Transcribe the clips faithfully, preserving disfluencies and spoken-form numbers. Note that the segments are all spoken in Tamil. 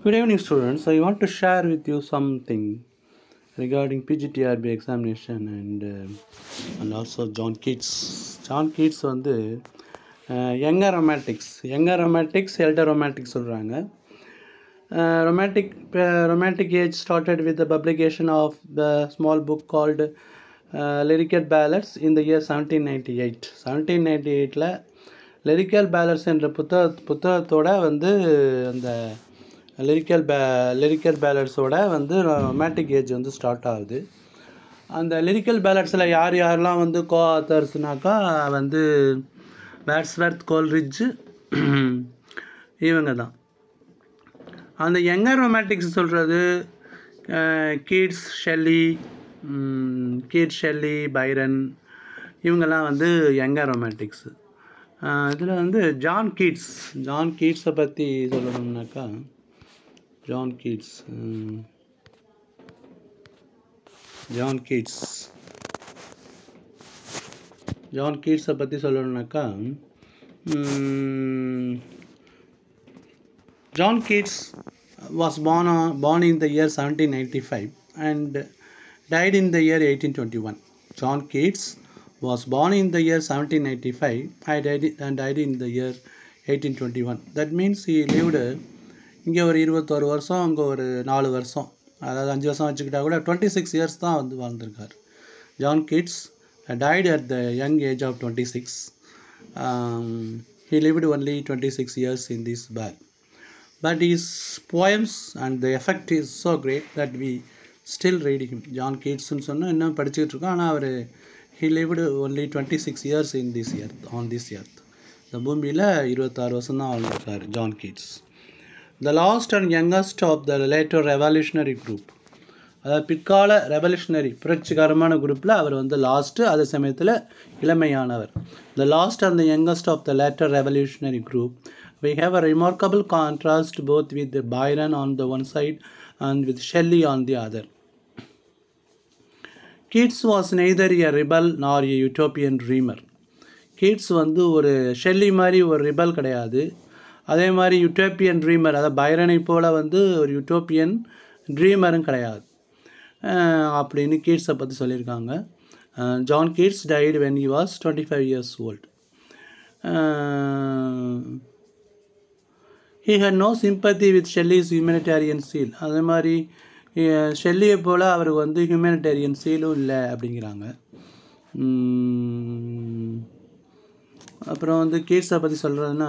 Good evening, students. I want to share with you something regarding P G T R B examination and uh, and also John Keats. John Keats வந்து younger romantics, younger romantics, elder romantics சொல்கிறாங்க. Uh, romantic uh, romantic age started with the publication of the small book called uh, Lyrical Ballads in the year seventeen ninety-eight. seventeen ninety-eightல Lyrical Ballads என்ற புத்தக புத்தகத்தோட வந்து அந்த லிரிக்கல் பே லிரிக்கல் பேலட்ஸோட வந்து ரொமான்டிக் ஏஜ் வந்து ஸ்டார்ட் ஆகுது. அந்த லிரிக்கல் பேலட்ஸில் யார் யாரெல்லாம் வந்து கோ ஆத்தர்ஸ்னாக்கா வந்து வேர்ட்ஸ்வர்த், கோல்ரிட்ஜ் இவங்க தான். அந்த யங்கர் ரொமான்டிக்ஸ் சொல்கிறது Keats, Shelley, Keats, Shelley, Byron இவங்கெல்லாம் வந்து யங்கர் ரொமான்டிக்ஸு. இதில் வந்து ஜான் கீட்ஸ் ஜான் கீட்ஸை பற்றி சொல்லணும்னாக்கா John Keats. Um, John Keats. John Keats பற்றி சொல்லணும்னாக்கா John Keats was born on, born in the year seventeen ninety-five and died in the year eighteen twenty-one. John Keats was born in the year seventeen ninety-five and died, and died in the year eighteen twenty-one. That means he lived இங்கே ஒரு இருபத்தோரு வருஷம், அங்கே ஒரு நாலு வருஷம், அதாவது அஞ்சு வருஷம் வச்சுக்கிட்டா கூட டுவெண்ட்டி சிக்ஸ் இயர்ஸ் தான் வந்து வாழ்ந்திருக்கார். John Keats died at the young age of twenty six. He lived only twenty six years in this back. But his poems and the effect is so great that we still read him. John கீட்ஸ்ன்னு சொன்னால் இன்னும் படிச்சுக்கிட்டு இருக்கோம். ஆனால் அவர் he lived only twenty six years in this earth on this earth. இந்த பூமியில் இருபத்தாறு வருஷம் தான் வாழ்ந்திருக்கார் John Keats. The last and youngest of the later revolutionary group. அதாவது பிற்கால ரெவல்யூஷனரி புரட்சிகரமான குரூப்பில் அவர் வந்து லாஸ்ட்டு, அதே சமயத்தில் இளமையானவர். The last and the youngest of the later revolutionary group. We have a remarkable contrast both with Byron on the one side and with Shelley on the other. Keats was neither a rebel nor a utopian dreamer. Keats வந்து ஒரு ஷெல்லி மாதிரி ஒரு ரிபல் கிடையாது, அதே மாதிரி யூட்டோப்பியன் ட்ரீமர், அதாவது பைரனை போல் வந்து ஒரு யூட்டோப்பியன் ட்ரீமரும் கிடையாது அப்படின்னு கீட்ஸை பற்றி சொல்லியிருக்காங்க. John Keats died when he was twenty five years old. He had no sympathy with Shelley's humanitarian zeal. அதே மாதிரி ஷெல்லியை போல் அவருக்கு வந்து ஹியூமனிடேரியன் சீலும் இல்லை அப்படிங்கிறாங்க. அப்புறம் வந்து கீட்ஸை பற்றி சொல்கிறதுனா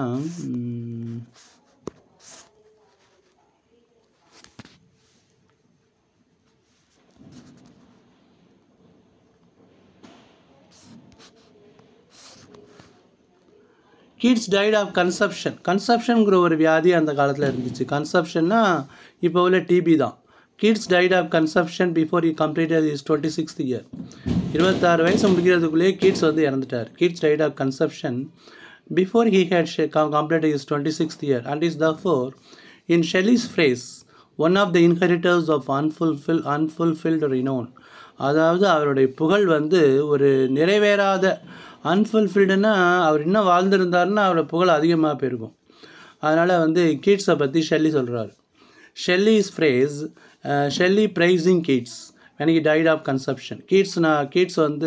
கீட்ஸ் டைட் ஆஃப் கன்சப்ஷன். கன்சப்ஷனுங்கிற ஒரு வியாதி அந்த காலத்தில் இருந்துச்சு. கன்சப்ஷன்னா இப்போ உள்ள டிபி தான். Keats died of consumption before he completed is twenty sixth year. இருபத்தாறு வயசு முடிக்கிறதுக்குள்ளேயே கீட்ஸ் வந்து இறந்துட்டார். Keats died of consumption before he had completed is twenty sixth year and is therefore in Shelley's phrase one of the inheritors of unfulfil unfulfilled renown. அதாவது அவருடைய புகழ் வந்து ஒரு நிறைவேறாத, அன்ஃபுல்ஃபில்டுன்னா அவர் இன்னும் வாழ்ந்திருந்தாருன்னா அவரோட புகழ் அதிகமாக போயிருக்கும். அதனால் வந்து கீட்ஸை பற்றி ஷெல்லி சொல்கிறார். Shelley's phrase Shelley praising Keats when he died of consumption. கீட்ஸ்னா கீட்ஸ் வந்து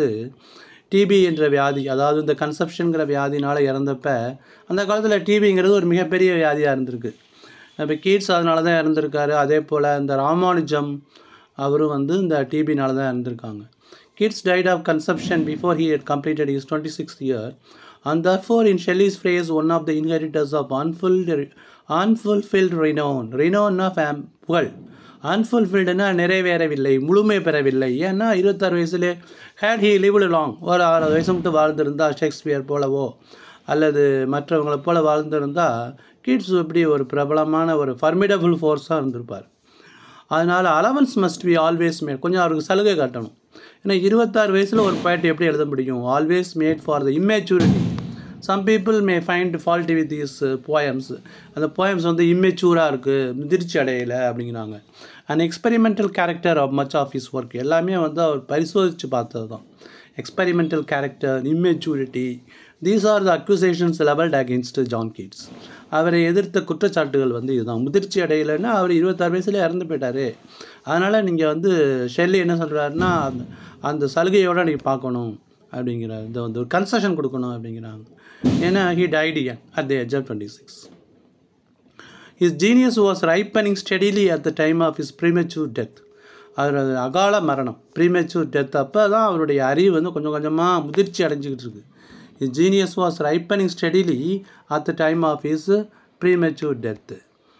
டிபி என்ற வியாதி, அதாவது இந்த கன்சப்ஷனுங்கிற வியாதினால் இறந்தப்ப, அந்த காலத்தில் டிபிங்கிறது ஒரு மிகப்பெரிய வியாதியாக இருந்திருக்கு. இப்போ கீட்ஸ் அதனால தான் இறந்துருக்காரு. அதே போல் இந்த ராமானுஜம் அவரும் வந்து இந்த டிபினால தான் இறந்துருக்காங்க. Keats died of consumption before he had completed his twenty-sixth year, and therefore in Shelley's phrase one of the inheritors of unfulfilled, unfulfilled renown. Renownna fam புகழ், அன்ஃபுல்ஃபில்டுனா நிறைவேறவில்லை, முழுமை பெறவில்லை. ஏன்னா இருபத்தாறு வயசுலே ஹேட் ஹி லிவ்டு லாங், ஒரு ஆறு வயசு மட்டும் வாழ்ந்திருந்தால் ஷேக்ஸ்பியர் போலவோ அல்லது மற்றவங்களை போல வாழ்ந்திருந்தால் கீட்ஸ் எப்படி ஒரு பிரபலமான ஒரு ஃபர்மிடபுள் ஃபோர்ஸாக இருந்திருப்பார். அதனால் allowance must be always made, கொஞ்சம் அவருக்கு சலுகை காட்டணும். ஏன்னா இருபத்தாறு வயசில் ஒரு பாயிண்ட் எப்படி எழுத முடியும்? Always made for the immaturity. Some people may find faulty with these poems. அந்த போயம்ஸ் வந்து இம்மெச்சூராக இருக்குது, முதிர்ச்சி அடையலை அப்படிங்கிறாங்க. And experimental character of much of his work, எல்லாமே வந்து அவர் பரிசோதித்து பார்த்தது தான். Experimental character, immaturity, These are the accusations leveled against John Keats. அவரை எதிர்த்த குற்றச்சாட்டுகள் வந்து இதுதான். முதிர்ச்சி அடையலைன்னா அவர் இருபத்தாறு வயசுல இறந்து போயிட்டார், அதனால் நீங்கள் வந்து ஷெல்லி என்ன சொல்கிறாருன்னா அந்த அந்த சலுகையோடு நீங்கள் பார்க்கணும் அப்படிங்கிறார். இந்த வந்து ஒரு கன்செஷன் கொடுக்கணும் அப்படிங்கிறாங்க. ஏன்னா he died young at the age of twenty six. His genius was ripening steadily at the time of his premature death. அவர் அகால மரணம், ப்ரீமெச்சூர் டெத், அப்போ தான் அவருடைய அறிவு வந்து கொஞ்சம் கொஞ்சமாக முதிர்ச்சி அடைஞ்சிக்கிட்டு இருக்கு. His genius was ripening steadily at the time of his premature death.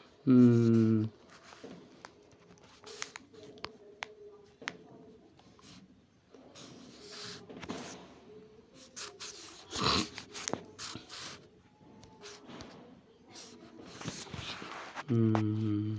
Hmm.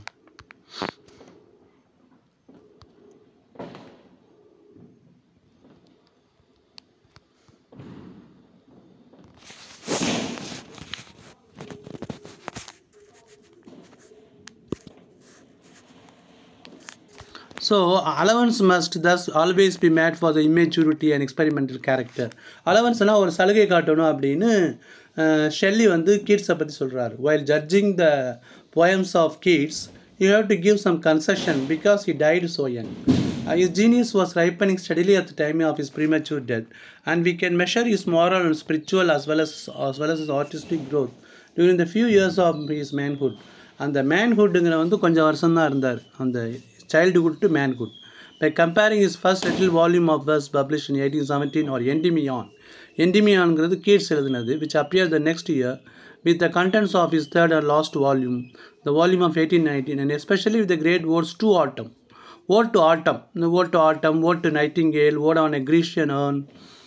So allowance must thus always be made for the immaturity and experimental character. Allowanceனா ஒரு சலுகை காட்டணும் அப்படின்னு ஷெல்லி வந்து கீட்ஸை பற்றி சொல்கிறார். While judging the poems of Keats, you have to give some concession because he died so young. Uh, his genius was ripening steadily at the time of his premature death, and we can measure his moral and spiritual as well as as well as his artistic growth during the few years of his manhood. அந்த மேன்ஹுட்டுங்கிற வந்து கொஞ்சம் வருஷம்தான் இருந்தார், அந்த childhood to manhood. By comparing his first little volume of verse published in eighteen seventeen or Endymion, Endymion-ங்கிறது கீட்ஸ் எழுதினது, which appeared the next year, with the contents of his third and last volume, the volume of eighteen nineteen, and especially with the great words to autumn. Ode to autumn, the ode to autumn, ode to nightingale, ode on a Grecian urn.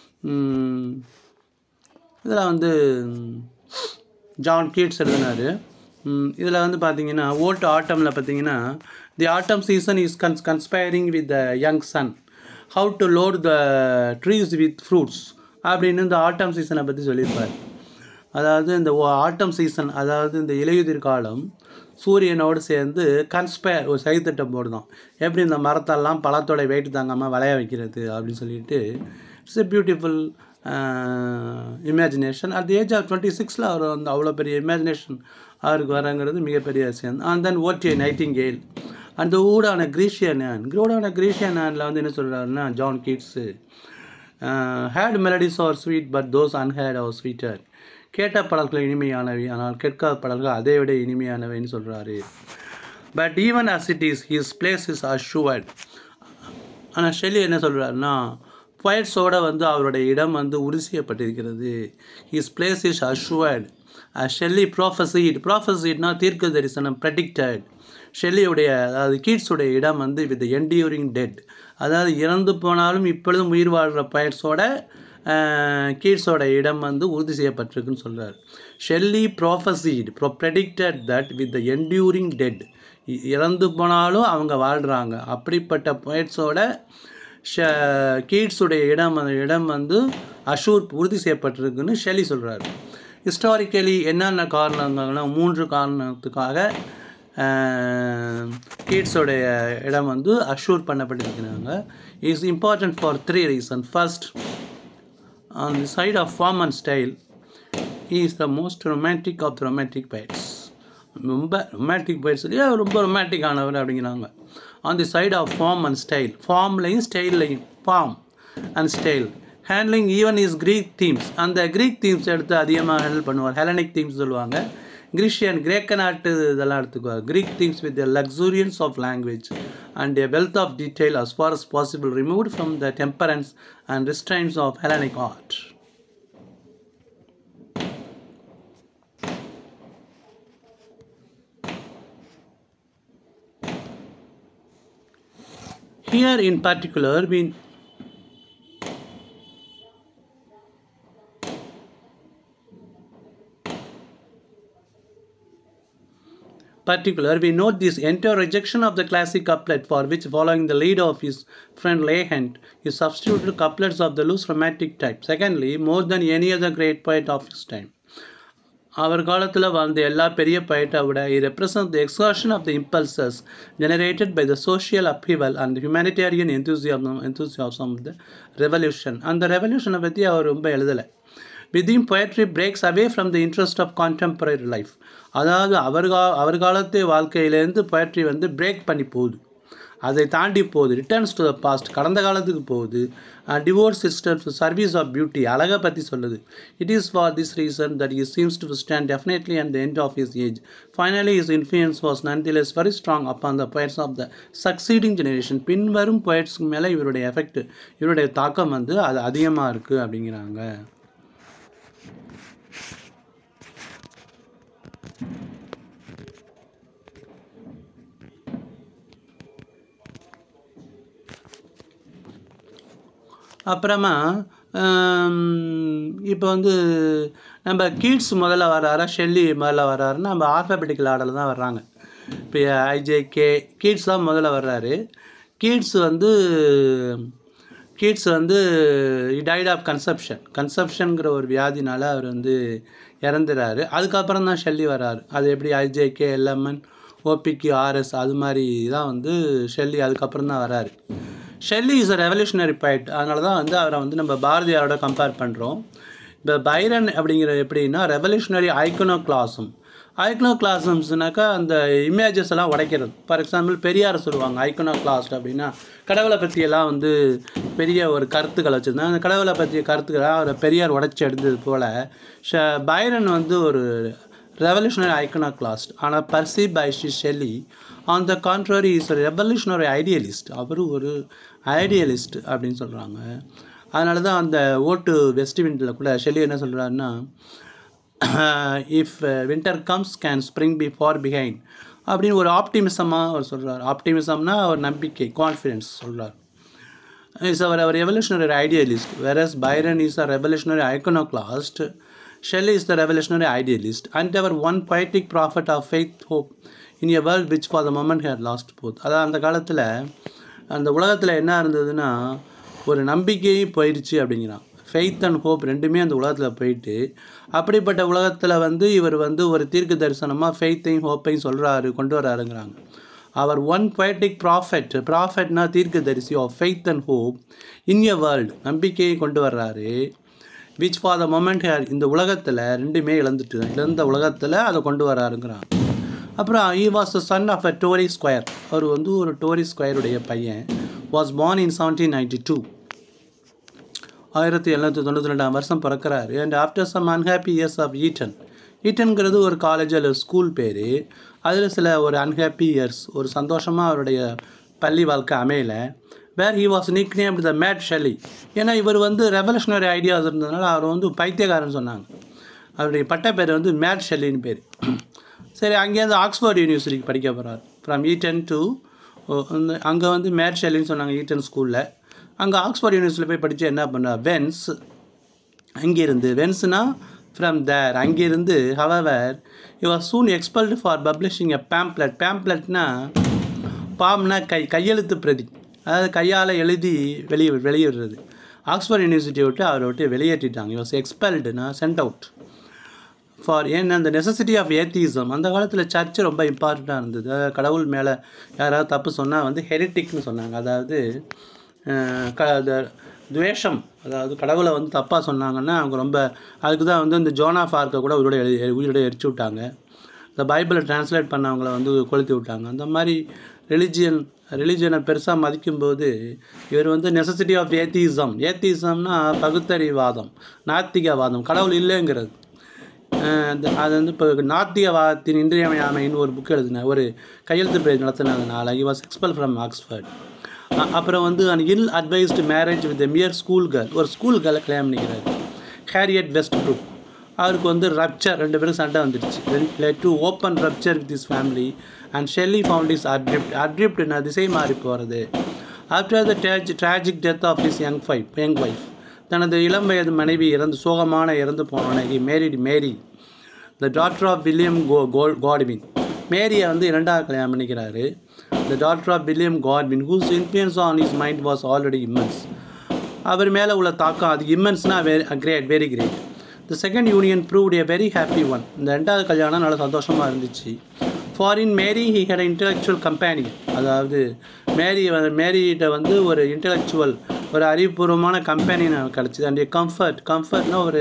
இதெல்லாம் வந்து ஜான் கீட்ஸ் எழுதினார். இதில் வந்து பார்த்தீங்கன்னா ode to autumn-ல பார்த்தீங்கன்னா the autumn season is cons conspiring with the young sun, how to load the trees with fruits அப்படின்னு இந்த ஆட்டம் சீசனை பற்றி சொல்லியிருப்பார். அதாவது இந்த ஆட்டம் சீசன், அதாவது இந்த இலையுதிர் காலம் சூரியனோடு சேர்ந்து கன்ஸ்பயர் ஒரு சைத்திட்டம் போடுதான், எப்படி இந்த மரத்தெல்லாம் பழத்தோட வெயிட் தாங்காமல் விளைய வைக்கிறது அப்படின்னு சொல்லிட்டு. It's a beautiful imagination. At the age of twenty சிக்ஸில் அவர் வந்து அவ்வளோ பெரிய இமேஜினேஷன் அவருக்கு வரங்கிறது மிகப்பெரிய விஷயம். And then ode a nightingale அந்த ode on a Grecian urn ode on a Grecian ஆனில் வந்து என்ன சொல்கிறாருன்னா John Keats heard melodies are sweet but those unheard are sweeter. கேட்ட பாடல்கள் இனிமையானவை, ஆனால் கேட்காத பாடல்கள் அதை விட இனிமையானவைன்னு சொல்கிறாரு. But even as it is his place is assured. ஆனால் ஷெல்லி என்ன சொல்கிறாருன்னா பொயட்ஸோட வந்து அவருடைய இடம் வந்து உறுதி செய்யப்பட்டிருக்கிறது. His place is assured. Shelley prophesied, ப்ராஃபஸிட்னா தீர்க்க தரிசனம், ப்ரெடிக்டட். ஷெல்லியுடைய அதாவது கீட்ஸுடைய இடம் வந்து வித் என்டியூரிங் டெட், அதாவது இறந்து போனாலும் இப்பொழுதும் உயிர் வாழ்கிற பயட்ஸோட கீட்ஸோட இடம் வந்து உறுதி செய்யப்பட்டிருக்குன்னு சொல்கிறார். Shelley prophesied pro predicted that with the enduring dead, இறந்து போனாலும் அவங்க வாழ்கிறாங்க, அப்படிப்பட்ட பயட்ஸோட ஷ கீட்ஸுடைய இடம் இடம் வந்து அஷூர் உறுதி செய்யப்பட்டிருக்குன்னு ஷெல்லி சொல்கிறார். ஹிஸ்டாரிக்கலி என்னென்ன காரணங்கள்னா மூன்று காரணத்துக்காக கீட்ஸோடைய இடம் வந்து அஷ்யூர் பண்ணப்பட்டிருக்கிறாங்க. Is important for three reason. First, on the side of form and style he is the most romantic of the romantic poets. ரொம்ப ரொமான்டிக் பைட்ஸ் இல்லையா, ரொம்ப ரொமான்டிக் ஆனவர் அப்படிங்கிறாங்க. On the side of form and style, ஃபார்ம்லையும் ஸ்டைல்லையும், form and style handling even is Greek themes. அந்த க்ரீக் தீம்ஸ் எடுத்து அதிகமாக ஹேண்டில் பண்ணுவார். ஹெலனிக் தீம்ஸ் சொல்லுவாங்க, கிரீஷியன் கிரேக்க நாட்டு இதெல்லாம் எடுத்துக்குவார். Greek themes with the luxuriance of language and a wealth of detail as far as possible removed from the temperance and restraints of Hellenic art. Here in particular we particular we note this entire rejection of the classic couplet, for which, following the lead of his friend Lahent, he substituted couplets of the loose romantic type. Secondly, more than any other great poet of his time, அவர் காலத்தில் வாழ்ந்த எல்லா பெரிய poet-ஐ விட he represents the exhaustion of the impulses generated by the social upheaval and the humanitarian enthusiasm enthusiasm of the revolution. அந்த ரெவல்யூஷனை பற்றி அவர் ரொம்ப எழுதலை. With him, poetry breaks away from the interest of contemporary life. அதாவது அவர் கா அவர் காலத்து வாழ்க்கையிலேருந்து poetry வந்து பிரேக் பண்ணி போகுது, அதை தாண்டி போகுது, ரிட்டர்ன்ஸ் டு த பாஸ்ட், கடந்த காலத்துக்கு போகுது, divorce systems service of beauty, அழகை பற்றி சொல்லுது. It is for this reason that he seems to stand definitely at the end of his age. Finally, his influence was nonetheless very strong upon the poets of the succeeding generation. பின்வரும் poetsக்கு மேலே இவருடைய எஃபெக்ட், இவருடைய தாக்கம் வந்து அது அதிகமாக இருக்குது அப்படிங்கிறாங்க. அப்புறமா இப்போ வந்து நம்ம கீட்ஸ் முதல்ல வர்றாரா ஷெல்லி முதல்ல வர்றாருன்னா நம்ம ஆல்ஃபபெட்டிக்கல் ஆர்டரில் தான் வர்றாங்க. இப்போ ஐஜேகே கீட்ஸ் தான் முதல்ல வர்றாரு. கீட்ஸ் வந்து கீட்ஸ் வந்து டைட் ஆஃப் கன்சப்ஷன் கன்சப்ஷனுங்கிற ஒரு வியாதினால் அவர் வந்து இறந்துறாரு. அதுக்கப்புறம் தான் ஷெல்லி வர்றாரு. அது எப்படி ஐஜேகே எல்எம்என் ஓபிக்கு ஆர்எஸ் அது மாதிரி தான் வந்து ஷெல்லி அதுக்கப்புறம் தான் வர்றாரு. Shelley is a revolutionary poet. அதனால தான் வந்து அவரை வந்து நம்ம பாரதியாரோட கம்பேர் பண்ணுறோம். இப்போ பைரன் அப்படிங்கிற எப்படின்னா ரெவல்யூஷனரி ஐக்கனோக்ளாசம். ஐக்கனோக்ளாசம்ஸ்னாக்கா அந்த இமேஜஸ் எல்லாம் உடைக்கிறது. ஃபார் எக்ஸாம்பிள் பெரியார் சொல்லுவாங்க ஐக்கனோக்ளாஸ்ட் அப்படின்னா கடவுளை பற்றியெல்லாம் வந்து பெரிய ஒரு கருத்துக்களை வச்சுருந்தாங்க. அந்த கடவுளை பற்றிய கருத்துக்களை அவரை பெரியார் உடைச்சி எடுத்தது போல் ஷ பைரன் வந்து ஒரு revolutionary iconoclast. ஆனால் perceived by Shelley on the contrary is a revolutionary idealist. அவர் ஒரு ஐடியலிஸ்ட் அப்படின்னு சொல்கிறாங்க. அதனால தான் அந்த ஓட்டு வெஸ்ட் விண்டில் கூட ஷெல்லி என்ன சொல்கிறாருன்னா, if winter comes can spring be far behind அப்படின்னு ஒரு ஆப்டிமிசமாக அவர் சொல்கிறார். ஆப்டிமிசம்னா அவர் நம்பிக்கை, கான்ஃபிடென்ஸ் சொல்கிறார். இஸ் அவர் அவர் revolutionary idealist. whereas Byron is a revolutionary iconoclast, Shelley is the revolutionary idealist and our one poetic prophet of faith, hope in a world which for the moment had lost both. அதான் அந்த காலத்தில் அந்த உலகத்தில் என்ன இருந்ததுன்னா ஒரு நம்பிக்கையும் போயிடுச்சு அப்படிங்கிறான். ஃபெய்த் அண்ட் ஹோப் ரெண்டுமே அந்த உலகத்தில் போயிட்டு, அப்படிப்பட்ட உலகத்தில் வந்து இவர் வந்து ஒரு தீர்க்க தரிசனமாக ஃபெய்த்தையும் ஹோப்பையும் சொல்கிறாரு, கொண்டு வராருங்கிறாங்க. அவர் ஒன் poetic prophet, ப்ராஃபெட்னா தீர்க்க தரிசி of faith and hope in a world, நம்பிக்கையை கொண்டு வர்றாரு. Which for the moment here, இந்த உலகத்தில் ரெண்டுமே இழந்துட்டு இழந்த உலகத்தில் அதை கொண்டு வராருங்கிறான். அப்புறம் he was the son of a Tory squire. அவர் வந்து ஒரு டோரி ஸ்கொயருடைய பையன். was born in seventeen ninety-two, ஆயிரத்தி எழுநூற்றி தொண்ணூற்றி ரெண்டாம் வருஷம் பிறக்கிறாரு. And after some unhappy years of Eton, ஈட்டன்கிறது ஒரு காலேஜ் அல்லது ஸ்கூல் பேர். அதில் சில ஒரு அன்ஹாப்பி இயர்ஸ், ஒரு சந்தோஷமாக அவருடைய பள்ளி வாழ்க்கை அமையல. Where he was nicknamed the mad Shelley. ஏன்னா இவர் வந்து ரெவல்யூஷனரி ஐடியாஸ் இருந்ததுனால அவர் வந்து பைத்தியக்காரன்னு சொன்னாங்க. அவருடைய பட்ட பேர் வந்து மேட் ஷெல்லின்னு பேர். சரி, அங்கேருந்து ஆக்ஸ்ஃபோர்ட் யூனிவர்சிட்டிக்கு படிக்க போகிறார். ஃப்ரம் ஈட்டன் டு அங்கே வந்து மேட் ஷெல்லின்னு சொன்னாங்க ஈட்டன் ஸ்கூலில். அங்கே ஆக்ஸ்ஃபோர்ட் யூனிவர்சிட்டியில் போய் படித்து என்ன பண்ணார், வென்ஸ் அங்கேருந்து வென்ஸ்னா ஃப்ரம் தேர் அங்கேருந்து however he was soon expelled for publishing a pamphlet. பேம்ப்ளெட்னா பாம்னா கை கையெழுத்து பிரதி, அதாவது கையால் எழுதி வெளியே வெளியிடுறது. ஆக்ஸ்ஃபோர்ட் யூனிவர்சிட்டியை விட்டு அவரை விட்டு வெளியேற்றிட்டாங்க. he was expelledனா சென்ட் அவுட் ஃபார் ஏன்னா அந்த நெசசிட்டி ஆஃப் ஏத்திசம். அந்த காலத்தில் சர்ச்சு ரொம்ப இம்பார்ட்டண்ட்டாக இருந்தது. அதாவது கடவுள் மேலே யாராவது தப்பு சொன்னால் வந்து ஹெரிட்டிக்னு சொன்னாங்க. அதாவது க துவேஷம், அதாவது கடவுளை வந்து தப்பாக சொன்னாங்கன்னா அவங்க ரொம்ப, அதுக்கு தான் வந்து இந்த ஜோனா ஃபார்க்கை கூட உயிரோட எழுதி உயிரோட எரிச்சு விட்டாங்க. இந்த பைபிளை டிரான்ஸ்லேட் பண்ணவங்கள வந்து கொளுத்தி விட்டாங்க. அந்த மாதிரி ரிலிஜியன் ரிலிஜியனை பெருசாக மதிக்கும்போது இவர் வந்து நெசசிட்டி ஆஃப் ஏத்திசம். ஏத்திசம்னா பகுத்தறிவாதம், நாத்திகவாதம், கடவுள் இல்லைங்கிறது. அது வந்து இப்போ நாத்திகவாதத்தின் இன்றியமையாமைன்னு ஒரு புக் எழுதின ஒரு கையெழுத்து பேஜ் நடத்தினதுனால he was expelled from Oxford. அப்புறம் வந்து an ill advised marriage with a mere school girl, ஒரு ஸ்கூல் கேர்ளை கல்யாணம் பண்ணிக்கிறாரு, ஹேரியட் வெஸ்ட்ப்ரூக். அவருக்கு வந்து ரப்சர், ரெண்டு பேரும் சண்டை வந்துடுச்சு. led to open rupture with his family and Shelley found his adrift. adriftனா திசை மாறி போகிறது. after the tragic death of his young wife young wife தனது இளம் வயது மனைவி இறந்து சோகமான இறந்து போனோன்னே he married Mary, the daughter of William Godwin. மேரியை வந்து இரண்டாவது கல்யாணம் பண்ணிக்கிறாரு. the daughter of William Godwin, whose influence on his mind was already immense. அவர் மேலே உள்ள தாக்கம் அது இம்மென்ஸ்னா very great very great. the second union proved a very happy one. இந்த ரெண்டாவது கல்யாணம் நல்ல சந்தோஷமாக இருந்துச்சு. for in Mary he had an intellectual companion. அதாவது மேரி மேரிகிட்ட வந்து ஒரு இன்டெலெக்சுவல், ஒரு அறிவுபூர்வமான கம்பெனின்னு கிடச்சிது. அண்ட் கம்ஃபர்ட், கம்ஃபர்ட்னா ஒரு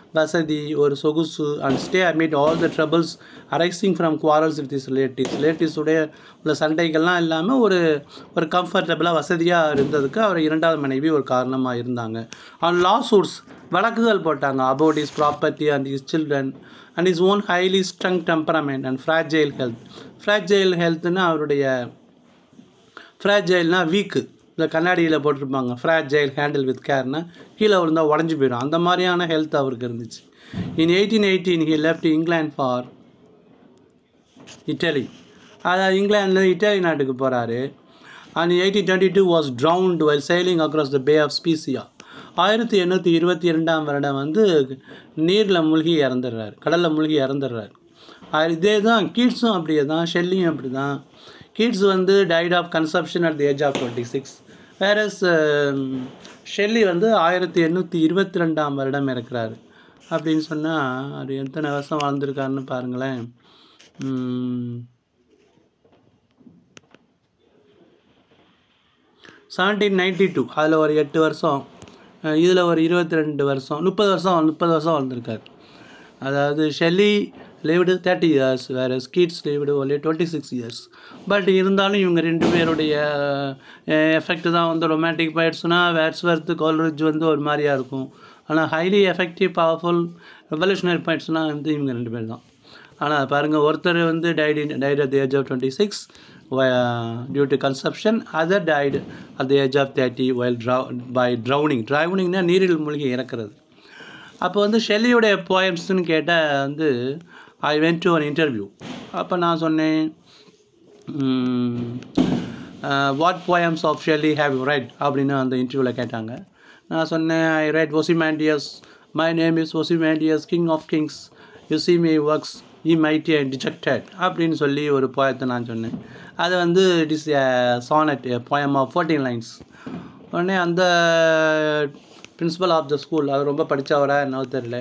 வசதி, ஒரு சொகுசு, and stay amid all the troubles arising from quarrels with his relatives. ரிலேட்டிவ்ஸுடைய உள்ள சண்டைகள்லாம் இல்லாமல் ஒரு ஒரு கம்ஃபர்டபுளாக வசதியாக இருந்ததுக்கு அவர் இரண்டாவது மனைவி ஒரு காரணமாக இருந்தாங்க. அண்ட் லாசூட்ஸ் வழக்குகள் போட்டாங்க about his property and his children and his own highly strung temperament and fragile health. fragile healthனா அவருடைய ஃப்ராஜைல்னா வீக்கு, இந்த கண்ணாடியில் போட்டிருப்பாங்க ஃப்ராஜைல் ஹேண்டில் வித் கேர்னா கீழே விழுந்தால் உடஞ்சி போயிடும், அந்த மாதிரியான ஹெல்த் அவருக்கு இருந்துச்சு. In eighteen eighteen he left England for Italy. அதாவது இங்கிலாந்துலேருந்து இட்டாலி நாட்டுக்கு போகிறாரு. And eighteen twenty two was drowned while sailing across the bay of Spezia. ஆயிரத்தி எண்ணூற்றி இருபத்தி இரண்டாம் வருடம் வந்து நீரில் மூழ்கி இறந்துடுறாரு, கடலில் மூழ்கி இறந்துடுறாரு. இதே தான் கீட்ஸும் அப்படியே தான், ஷெல்லியும் அப்படி தான். Keats வந்து died of consumption at the age of twenty-six, whereas Shelley வந்து ஆயிரத்தி எண்ணூற்றி இருபத்தி ரெண்டாம் வருடம் இருக்கிறாரு. அப்படின்னு சொன்னால் அது எத்தனை வருஷம் வாழ்ந்திருக்காருன்னு பாருங்களேன். செவன்டீன் நைன்டி டூ அதில் ஒரு எட்டு வருஷம், இதில் ஒரு இருபத்தி ரெண்டு வருஷம், முப்பது வருஷம் முப்பது வருஷம் வாழ்ந்திருக்காரு. அதாவது Shelley lived thirty years, whereas Keats lived only twenty-six years. But இருந்தாலும் இவங்க ரெண்டு பேருடைய எஃபெக்ட் தான் வந்து ரொமான்டிக் பாய்ட்ஸ்னால் வேர்ட்ஸ்வர்த், கோல்ரிட்ஜ் வந்து ஒரு மாதிரியாக இருக்கும். ஆனால் ஹைலி எஃபெக்டிவ் பவர்ஃபுல் ரெவல்யூஷனரி பாய்ட்ஸ்னால் வந்து இவங்க ரெண்டு பேர் தான். ஆனால் பாருங்கள், ஒருத்தர் வந்து died in died at the age of twenty six due to consumption, other died at the age of thirty while drow by drowning. ட்ரௌனிங்னா நீரில் மூழ்கி இறக்குறது. அப்போ வந்து ஷெல்லியோடைய போயம்ஸ்ன்னு கேட்டால் வந்து I went to an interview. அப்போ நான் சொன்னேன், what poems of Shelley have you write அப்படின்னு அந்த இன்டர்வியூவில் கேட்டாங்க. நான் சொன்னேன், I write Ozymandias, my name is Ozymandias, king of kings, you see me works, ye mighty and dejected அப்படின்னு சொல்லி ஒரு போயத்தை நான் சொன்னேன். அது வந்து it is a sonnet, a poem of fourteen lines. உடனே அந்த பிரின்சிபல் ஆஃப் த ஸ்கூல், அது ரொம்ப படித்தவரா என்னவோ தெரியல,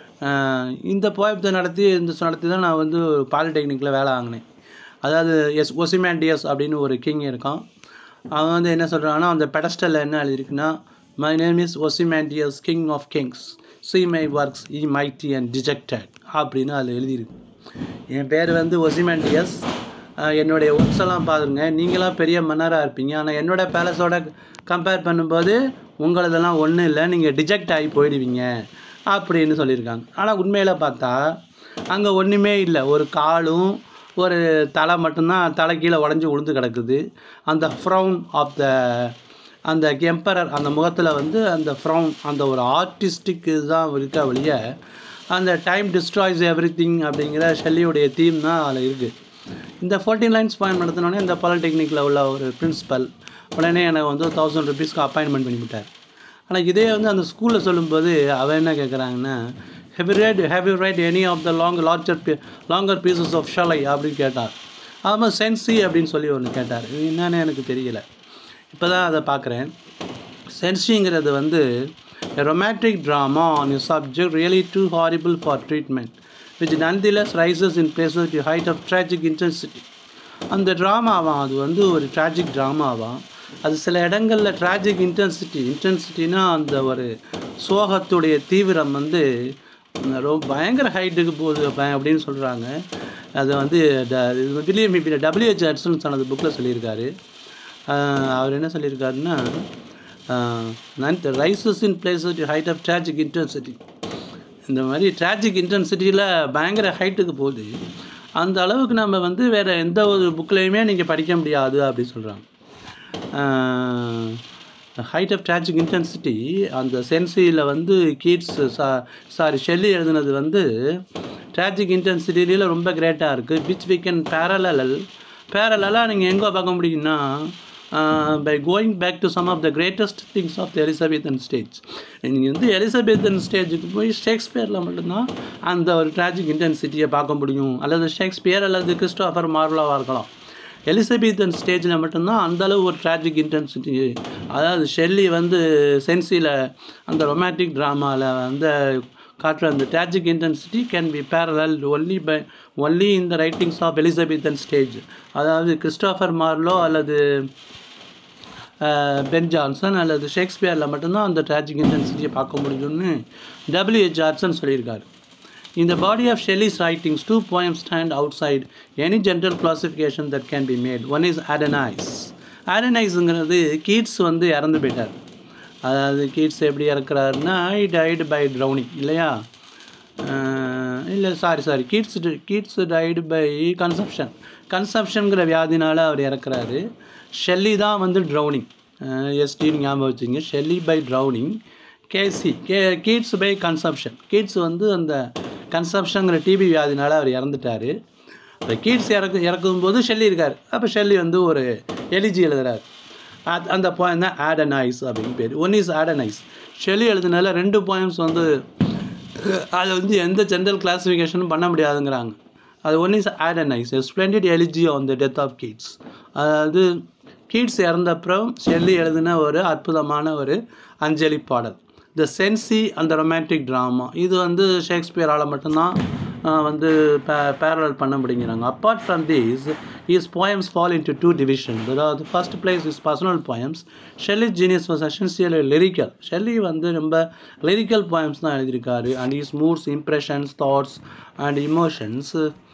இந்த போயத்தை நடத்தி இந்த நடத்தி தான் நான் வந்து பாலிடெக்னிக்கில் வேலை வாங்கினேன். அதாவது எஸ் ஒசிமாண்டியஸ் அப்படின்னு ஒரு கிங் இருக்கான். அவன் வந்து என்ன சொல்கிறான்னா, அந்த பெடஸ்டலில் என்ன எழுதியிருக்குன்னா, my name is Ozymandias, king of kings, see my works, ye mighty and dejected அப்படின்னு அதில் எழுதியிருக்கு. என் பேர் வந்து ஒசிமாண்டியஸ், என்னுடைய ஒர்க்ஸ் எல்லாம் பாருங்க, நீங்களாம் பெரிய மன்னராக இருப்பீங்க, ஆனால் என்னோடய பேலஸோட கம்பேர் பண்ணும்போது உங்களதெல்லாம் ஒன்றும் இல்லை, நீங்கள் டிஜெக்ட் ஆகி போயிடுவீங்க அப்படின்னு சொல்லியிருக்காங்க. ஆனால் உண்மையில் பார்த்தா அங்கே ஒன்றுமே இல்லை, ஒரு காலும் ஒரு தலை மட்டும்தான், தலை கீழே உடஞ்சி உளுந்து கிடக்குது. அந்த ஃப்ரௌன் ஆஃப் த அந்த எம்பரர் அந்த முகத்தில் வந்து அந்த ஃப்ரௌன், அந்த ஒரு ஆர்டிஸ்டிக் இதுதான் இருக்க வழிய அந்த டைம் டிஸ்ட்ராய்ஸ் எவ்ரி திங் அப்படிங்கிற ஷெல்லியுடைய தீம் தான் அதில் இருக்குது. இந்த ஃபோர்டீன் லைன்ஸ் பாயிண்ட் நடத்தினோடனே இந்த பாலிடெக்னிக்கில் உள்ள ஒரு பிரின்ஸிபல் உடனே எனக்கு வந்து தௌசண்ட் ருபீஸ்க்கு அப்பாயின்மெண்ட் பண்ணிவிட்டார். ஆனால் இதே வந்து அந்த ஸ்கூலில் சொல்லும்போது அவன் என்ன கேட்குறாங்கன்னா, have you read have you write any of the long larger be longer pieces of Shelley அப்படின்னு கேட்டார். அதுமாதிரி சென்சி அப்படின்னு சொல்லி ஒன்று கேட்டார். என்னன்னு எனக்கு தெரியல, இப்போ தான் அதை பார்க்குறேன். சென்சிங்கிறது வந்து romantic drama on you subject really too horrible for treatment which nonetheless rises in places to height of tragic intensity. அந்த ட்ராமாவாம், அது வந்து ஒரு ட்ராஜிக் ட்ராமாவாம். அது சில இடங்களில் ட்ராஜிக் இன்டென்சிட்டி இன்டென்சிட்டினா அந்த ஒரு சோகத்துடைய தீவிரம் வந்து ரொம்ப பயங்கர ஹைட்டுக்கு போகுது அப்படின்னு சொல்கிறாங்க. அதை வந்து வில்லியம் டபிள்யூஹெச் ஹட்சன் தனது புக்கில் சொல்லியிருக்காரு. அவர் என்ன சொல்லியிருக்காருன்னா, rises in places to height of tragic intensity. இந்த மாதிரி ட்ராஜிக் இன்டென்சிட்டியில் பயங்கர ஹைட்டுக்கு போகுது, அந்த அளவுக்கு நம்ம வந்து வேறு எந்த ஒரு புக்லேயுமே நீங்கள் படிக்க முடியாது அப்படின்னு சொல்கிறாங்க. ஹைட் ஆஃப் ட்ராஜிக் இன்டென்சிட்டி அந்த சென்சியில் வந்து கீட்ஸ் சா சாரி ஷெல்லி எழுதுனது வந்து ட்ராஜிக் இன்டென்சிட்டியில் ரொம்ப கிரேட்டாக இருக்குது. விச் வி கேன் பேரலல் பேரலாக நீங்கள் எங்கே பார்க்க முடியும்னா, by going back to some of the greatest things of the Elizabethan stage. நீங்கள் வந்து எலிசபெத்தன் ஸ்டேஜுக்கு போய் ஷேக்ஸ்பியரில் மட்டும்தான் அந்த ஒரு ட்ராஜிக் இன்டென்சிட்டியை பார்க்க முடியும், அல்லது ஷேக்ஸ்பியர் அல்லது கிறிஸ்டோஃபர் மார்லோவாக இருக்கலாம். எலிசபெத்தன் ஸ்டேஜில் மட்டும்தான் அந்தளவு ஒரு ட்ராஜிக் இன்டென்சிட்டி. அதாவது ஷெல்லி வந்து சென்சியில் அந்த ரொமான்டிக் ட்ராமாவில் வந்து காட்டுற அந்த tragic intensity can be parallel only by only in the writings of Elizabethan stage. அதாவது கிறிஸ்டோஃபர் மார்லோ அல்லது பென் ஜான்சன் அல்லது ஷேக்ஸ்பியரில் மட்டும்தான் அந்த ட்ராஜிக் இன்டென்சிட்டியை பார்க்க முடியும்னு டபிள்யூஹெச் ஜான்சன் சொல்லியிருக்காரு. In the body of Shelley's writings, two poems stand outside any general classification that can be made. One is Adonais. Adonais-ங்கிறது கீட்ஸ் வந்து இறந்து போயிட்டார். அதாவது கீட்ஸ் எப்படி இறக்குறாருன்னா ஐ டைடு பை ட்ரௌனிங் இல்லையா? இல்லை sorry sorry Keats Keats died by consumption. கன்சப்ஷனுங்கிற வியாதினால் அவர் இறக்குறாரு. ஷெல்லி தான் வந்து ட்ரௌனிங். எஸ்டின்னு ஞாபகம் வச்சுங்க. ஷெல்லி பை ட்ரௌனிங், கேசி கே கீட்ஸ் பை கன்சப்ஷன். கீட்ஸ் வந்து அந்த கன்சப்ஷனுங்கிற டிபி வியாதினால் அவர் இறந்துட்டார். அந்த கீட்ஸ் இறக்கு இறக்கும்போது ஷெல்லி இருக்கார். அப்போ ஷெல்லி வந்து ஒரு எலிஜி எழுதுகிறார். அது அந்த போயம் தான் ஆடனைஸ் அப்படின்னு பேர். One is Adonais. ஷெல்லி எழுதுனால ரெண்டு போயம்ஸ் வந்து அது வந்து எந்த ஜென்ரல் கிளாஸிஃபிகேஷனும் பண்ண முடியாதுங்கிறாங்க. அது one is Adonais, a splendid elegy on the death of Keats. அதாவது கீட்ஸ் இறந்தப்புறம் ஷெல்லி எழுதின ஒரு அற்புதமான ஒரு அஞ்சலி பாடல். த சென்சி அந்த ரொமான்டிக் ட்ராமா இது வந்து ஷேக்ஸ்பியரால் மட்டும்தான் வந்து பே பேரலல் பண்ண முடிங்கிறாங்க. Apart from these is poems fall in to two division. அதாவது first place is personal poems. Shelley genius was essentially lyrical. Shelley வந்து ரொம்ப லிரிக்கல் போயம்ஸ் தான் எழுதியிருக்காரு. And his moods, impressions, thoughts and emotions.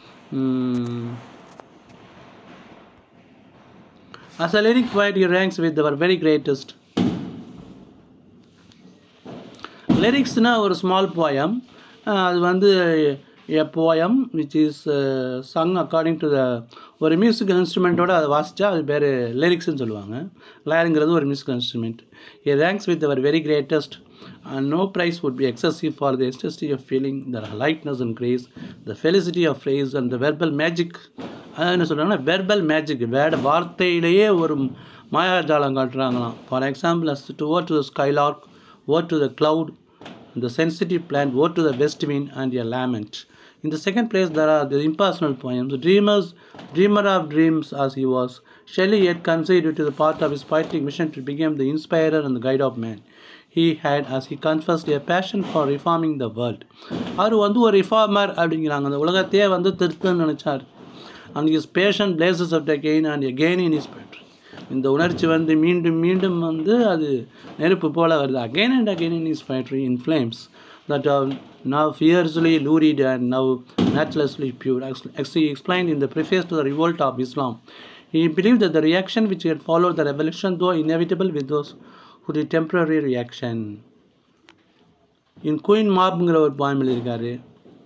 As a lyric poet, he ranks with our very greatest. லிரிக்ஸ்னால் ஒரு ஸ்மால் போயம். அது வந்து a poem which is sung according to the ஒரு மியூசிக்கல் இன்ஸ்ட்ருமெண்ட்டோடு அதை வாசித்தா அது பேர் லிரிக்ஸ்ன்னு சொல்லுவாங்க. லேருங்கிறது ஒரு musical instrument. He ranks with our very greatest and no price would be excessive for the ecstasy of feeling, the lightness and grace, the felicity of phrase and the verbal magic. அதாவது என்ன சொல்கிறாங்கன்னா வெர்பல் மேஜிக், வேட வார்த்தையிலேயே ஒரு மாயாஜாலம் காட்டுறாங்களாம். For example as to ode to the skylark, ode to the cloud, the sensitive plant, woe to the west wind and a lament. In the second place there are the impersonal poems. Dreamers, dreamer of dreams as he was, Shelley yet considered it to the part of his poetic mission to become the inspirer and the guide of man. He had, as he confessed, a passion for reforming the world. அவர் வந்து ஒரு ரிஃபார்மர் அப்படிங்கிறாங்க. அந்த உலகத்தையே வந்து திருத்தன்னு நினச்சார். And his passion blazes out again and again in his poetry. இந்த உணர்ச்சி வந்து மீண்டும் மீண்டும் வந்து அது நெருப்பு போல வருது. Again and again in his poetry in flames that are now fiercely lurid and now naturally pure. As he explained in the preface to the Revolt of Islam, he believed that the reaction which had followed the revolution, though inevitable with those who did temporary reaction. In Queen Mabங்கிற ஒரு poem எழுதியிருக்காரு.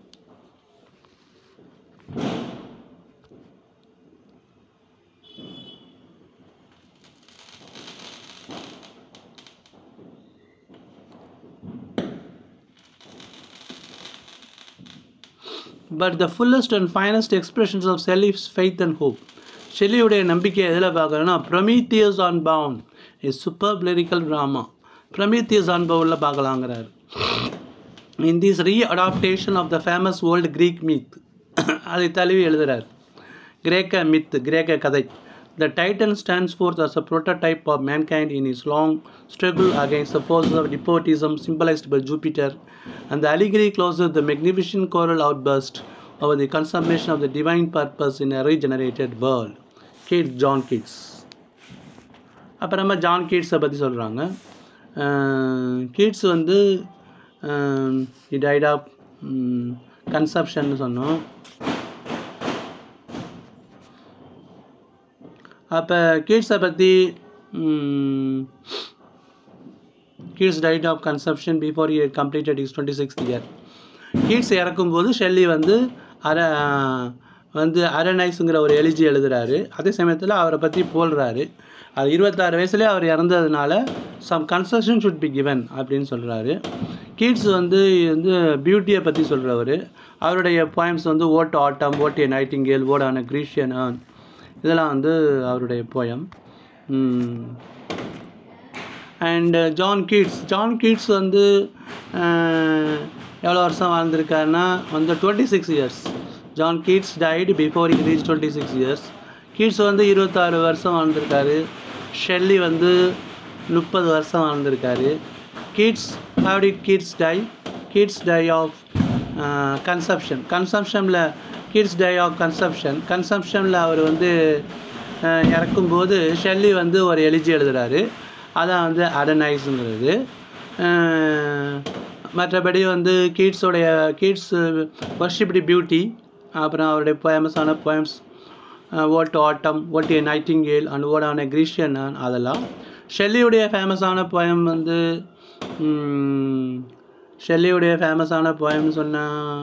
But the fullest and finest expressions of Shelley's faith and hope. ஷெல்லியுடைய நம்பிக்கை எதில் பார்க்குறோன்னா Prometheus Unbound is super lyrical drama. Prometheus அன்பவுண்டில் பார்க்கலாங்கிறார். In this readaptation of the famous old Greek myth, அதை தழுவி எழுதுகிறார். கிரேக்க மித், கிரேக்க கதை. The Titan stands forth as a prototype of mankind in his long struggle against the forces of despotism symbolized by Jupiter, and the allegory closes the magnificent choral outburst over the consummation of the divine purpose in a regenerated world. Keats, John Keats. அப்புறமா ஜான் கீட்ஸை பற்றி சொல்கிறாங்க. கீட்ஸ் வந்து he died of consumption சொன்னோம். அப்போ கீட்ஸை பற்றி Keats died of consumption before he had completed his twenty-sixth year. Keats இறக்கும்போது ஷெல்லி வந்து அர வந்து அரனைஸுங்கிற ஒரு எலிஜி எழுதுகிறாரு. அதே சமயத்தில் அவரை பற்றி போல்றாரு. அது இருபத்தாறு வயசுலேயே அவர் இறந்ததுனால some concession should be given அப்படின்னு சொல்கிறாரு. கீட்ஸ் வந்து வந்து பியூட்டியை பற்றி சொல்கிறவர். அவருடைய போயம்ஸ் வந்து ode autumn, ode a nightingale, ode on a Grecian urn, இதெல்லாம் வந்து அவருடைய போயம். And John Keats John Keats வந்து எவ்வளோ வருஷம் வாழ்ந்திருக்காருன்னா வந்து twenty six years. John Keats died before he reach twenty six years. Keats வந்து இருபத்தாறு வருஷம் வாழ்ந்திருக்காரு. ஷெல்லி வந்து முப்பது வருஷம் வாழ்ந்திருக்காரு. Keats how did Keats die? Keats die of consumption. கன்சப்ஷனில் கீட்ஸ் டை ஆஃப் கன்சப்ஷன். கன்சப்ஷனில் அவர் வந்து இறக்கும்போது ஷெல்லி வந்து ஒரு எலிஜி எழுதுகிறாரு, அதான் வந்து அடனைஸுங்கிறது. மற்றபடி வந்து கீட்ஸோடைய கீட்ஸ் வர்ஷிப்டு பியூட்டி, அப்புறம் அவருடைய ஃபேமஸான poems ode to autumn, ode a nightingale and ode on a Grecian, அதெல்லாம். ஷெல்லியுடைய ஃபேமஸான போயம் வந்து ஷெல்லியுடைய ஃபேமஸான போயம் சொன்னால்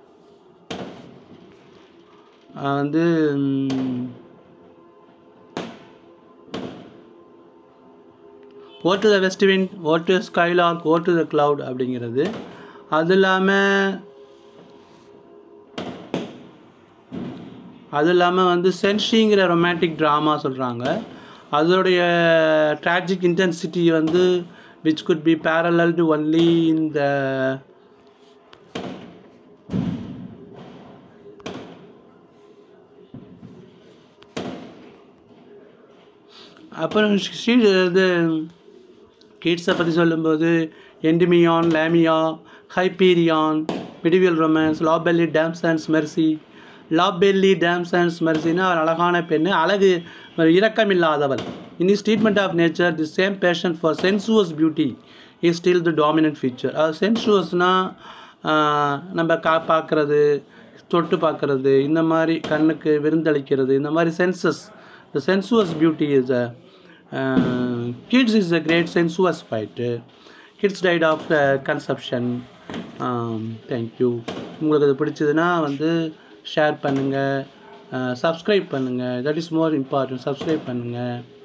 வந்து ode to the west wind, ode to skylark, ode to the cloud அப்படிங்கிறது. அது இல்லாமல் அது இல்லாமல் வந்து சென்ஷிங்கிற ரொமான்டிக் ட்ராமா சொல்கிறாங்க. அதோடைய ட்ராஜிக் இன்டென்சிட்டி வந்து which could be paralleled only in the அப்புறம் ஸ்ரீ இது கீட்ஸை பற்றி சொல்லும்போது Endymion, Lamia, Hyperion, medieval romance, la belle, dame sans merci. La belle dame sans மெர்சினா ஒரு அழகான பெண்ணு, அழகு இரக்கமில்லாதவள். In his treatment of nature the same passion for sensuous beauty is still the dominant feature. அது சென்சுவஸ்னால் நம்ம கா பார்க்குறது, தொட்டு பார்க்குறது, இந்த மாதிரி கண்ணுக்கு விருந்தளிக்கிறது, இந்த மாதிரி senses. The sensuous beauty is a Keats is a great sensuous fight. Keats died of consumption. Thank you. உங்களுக்கு அது பிடிச்சதுன்னா வந்து ஷேர் பண்ணுங்கள், சப்ஸ்கிரைப் பண்ணுங்கள். That is more important. Subscribe பண்ணுங்கள்.